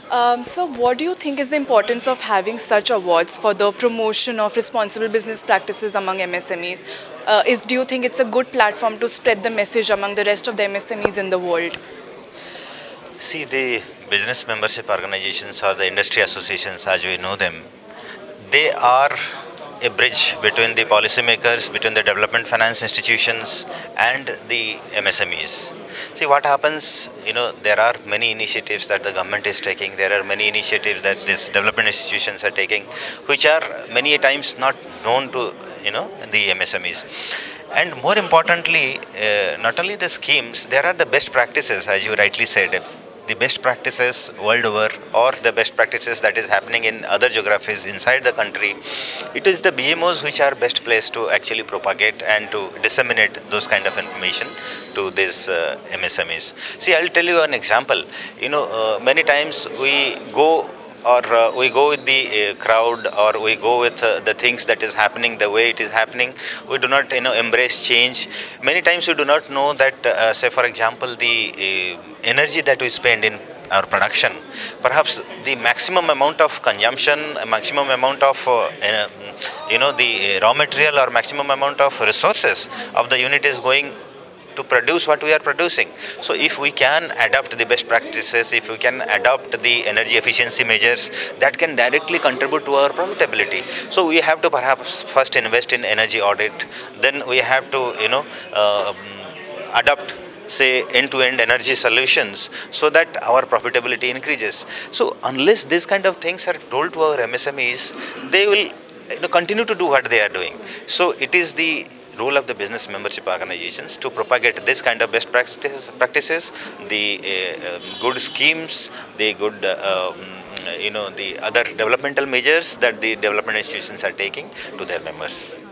So what do you think is the importance of having such awards for the promotion of responsible business practices among MSMEs? Do you think it's a good platform to spread the message among the rest of the MSMEs in the world? See, the business membership organizations or the industry associations, as we know them, they are a bridge between the policymakers, between the development finance institutions and the MSMEs. See what happens, there are many initiatives that the government is taking, there are many initiatives that these development institutions are taking, which are many a times not known to, the MSMEs. And more importantly, not only the schemes, there are the best practices, as you rightly said, the best practices world over or the best practices that is happening in other geographies inside the country. It is the BMOs which are best placed to actually propagate and to disseminate those kind of information to these MSMEs. See, I'll tell you an example. Many times we go we go with the crowd, or we go with the things that is happening the way it is happening. We do not embrace change. Many times we do not know that say for example the energy that we spend in our production, perhaps the maximum amount of consumption, maximum amount of the raw material or maximum amount of resources of the unit is going to produce what we are producing. So if we can adopt the best practices, if we can adopt the energy efficiency measures, that can directly contribute to our profitability. So we have to perhaps first invest in energy audit, then we have to adopt say end-to-end energy solutions so that our profitability increases. So unless these kind of things are told to our MSMEs, they will continue to do what they are doing. So it is the role of the business membership organizations to propagate this kind of best practices, the good schemes, the good the other developmental measures that the development institutions are taking to their members.